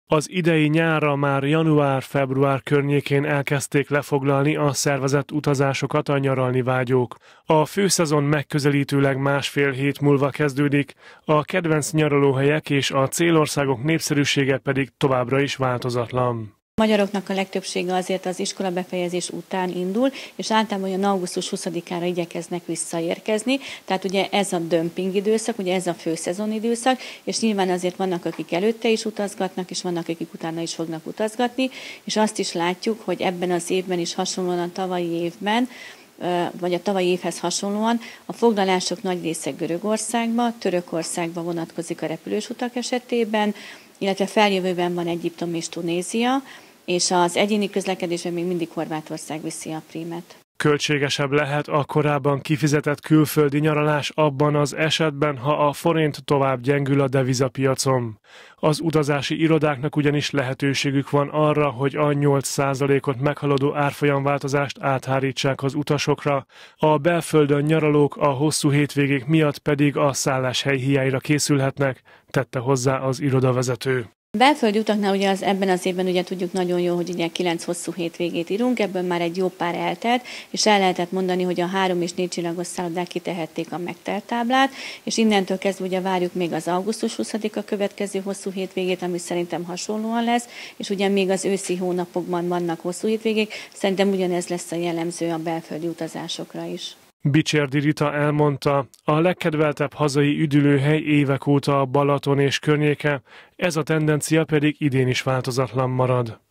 Az idei nyárra már január-február környékén elkezdték lefoglalni a szervezett utazásokat a nyaralni vágyók. A főszezon megközelítőleg másfél hét múlva kezdődik, a kedvenc nyaralóhelyek és a célországok népszerűsége pedig továbbra is változatlan. A magyaroknak a legtöbbsége azért az iskola befejezés után indul, és általában olyan augusztus 20-ára igyekeznek visszaérkezni. Tehát ugye ez a dömping időszak, ugye ez a főszezon időszak, és nyilván azért vannak, akik előtte is utazgatnak, és vannak, akik utána is fognak utazgatni, és azt is látjuk, hogy ebben az évben is hasonlóan a tavalyi évben, vagy a tavalyi évhez hasonlóan a foglalások nagy része Görögországba, Törökországba vonatkozik a repülős utak esetében, illetve feljövőben van Egyiptom és Tunézia, és az egyéni közlekedésben még mindig Horvátország viszi a prímet. Költségesebb lehet a korábban kifizetett külföldi nyaralás abban az esetben, ha a forint tovább gyengül a devizapiacon. Az utazási irodáknak ugyanis lehetőségük van arra, hogy a 8%-ot meghaladó árfolyamváltozást áthárítsák az utasokra, a belföldön nyaralók a hosszú hétvégék miatt pedig a szálláshely hiányra készülhetnek, tette hozzá az irodavezető. A belföldi utaknál ugye ebben az évben ugye tudjuk nagyon jól, hogy ugye 9 hosszú hétvégét írunk, ebből már egy jó pár eltelt, és el lehetett mondani, hogy a 3 és 4 csillagos szállodák kitehették a megtelt táblát, és innentől kezdve ugye várjuk még az augusztus 20-a következő hosszú hétvégét, ami szerintem hasonlóan lesz, és ugye még az őszi hónapokban vannak hosszú hétvégék, szerintem ugyanez lesz a jellemző a belföldi utazásokra is. Bicsérdi Rita elmondta, a legkedveltebb hazai üdülőhely évek óta a Balaton és környéke, ez a tendencia pedig idén is változatlan marad.